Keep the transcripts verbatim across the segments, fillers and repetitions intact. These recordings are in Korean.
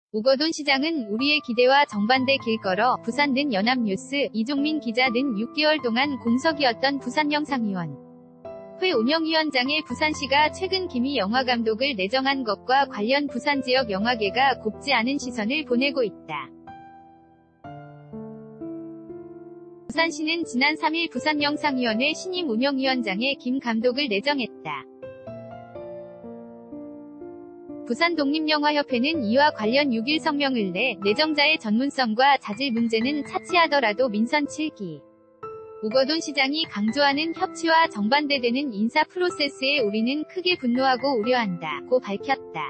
우거돈 시장은 우리의 기대와 정반대 길 걸어 부산 는 연합뉴스, 이종민 기자 등 육 개월 동안 공석이었던 부산영상위원 회 운영위원장의 부산시가 최근 김희 영화감독을 내정한 것과 관련 부산 지역 영화계가 곱지 않은 시선을 보내고 있다. 부산시는 지난 삼 일 부산영상위원회 신임 운영위원장에 김 감독을 내정했다. 부산독립영화협회는 이와 관련 육 일 성명을 내 내정자의 전문성과 자질 문제는 차치하더라도 민선 칠 기 우거돈 시장이 강조하는 협치와 정반대되는 인사 프로세스에 우리는 크게 분노하고 우려한다고 밝혔다.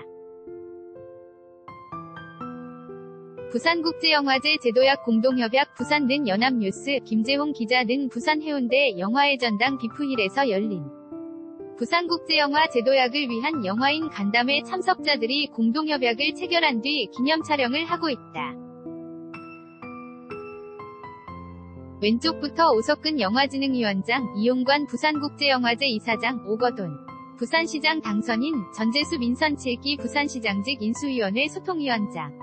부산국제영화제 제도약 공동협약 부산 는 연합뉴스, 김재홍 기자 등 부산 해운대 영화의 전당 비프힐에서 열린 부산국제영화 제도약을 위한 영화인 간담회 참석자들이 공동협약을 체결한 뒤 기념 촬영을 하고 있다. 왼쪽부터 오석근 영화진흥위원장, 이용관 부산국제영화제 이사장, 오거돈 부산시장 당선인, 전재수 민선 칠 기 부산시장직 인수위원회 소통위원장.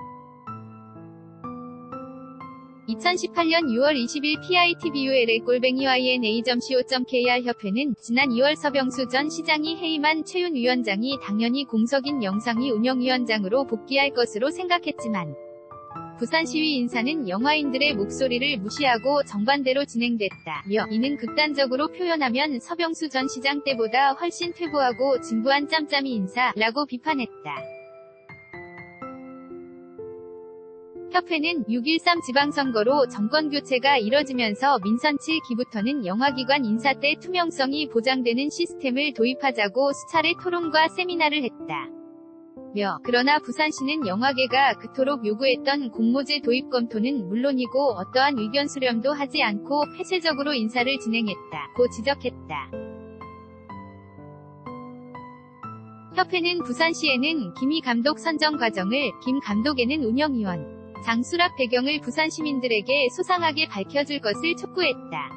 이천십팔 년 유월 이십일 피아이티비유엘의 골뱅이 와이엔에이 점 씨오 점 케이알 협회는 지난 이월 서병수 전 시장이 해임한 최윤 위원장이 당연히 공석인 영상위 운영위원장으로 복귀할 것으로 생각했지만 부산시위 인사는 영화인들의 목소리를 무시하고 정반대로 진행됐다며 이는 극단적으로 표현하면 서병수 전 시장 때보다 훨씬 퇴보하고 진부한 짬짬이 인사라고 비판했다. 협회는 육 일삼 지방선거로 정권교체가 이뤄지면서 민선 칠 기부터는 영화기관 인사 때 투명성이 보장되는 시스템을 도입하자고 수차례 토론과 세미나를 했다. 며 그러나 부산시는 영화계가 그토록 요구했던 공모제 도입 검토는 물론이고 어떠한 의견 수렴도 하지 않고 폐쇄적으로 인사를 진행했다고 지적했다. 협회는 부산시에는 김희 감독 선정 과정을, 김 감독에는 운영위원 장수락 배경을 부산 시민들에게 소상하게 밝혀줄 것을 촉구했다.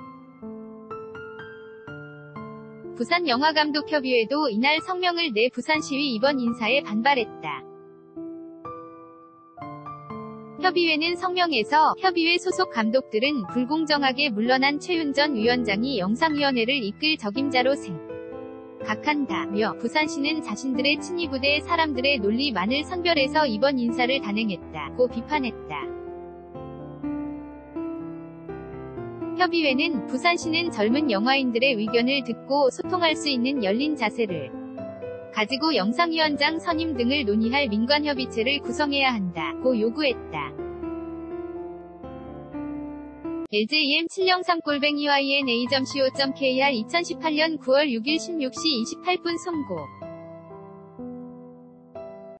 부산영화감독협의회도 이날 성명을 내 부산시위 이번 인사에 반발했다. 협의회는 성명에서 협의회 소속 감독들은 불공정하게 물러난 최윤 전 위원장이 영상위원회를 이끌 적임자로 생각한다며 부산시는 자신들의 친이부대 사람들의 논리만을 선별해서 이번 인사를 단행했다고 비판했다. 협의회는 부산시는 젊은 영화인들의 의견을 듣고 소통할 수 있는 열린 자세를 가지고 영상위원장 선임 등을 논의할 민관협의체를 구성해야 한다고 요구했다. 엘제이엠 칠 영상 골뱅이 와이엔에이 점 씨오 점 케이알 이천십팔 년 구월 육 일 십육 시 이십팔 분 송고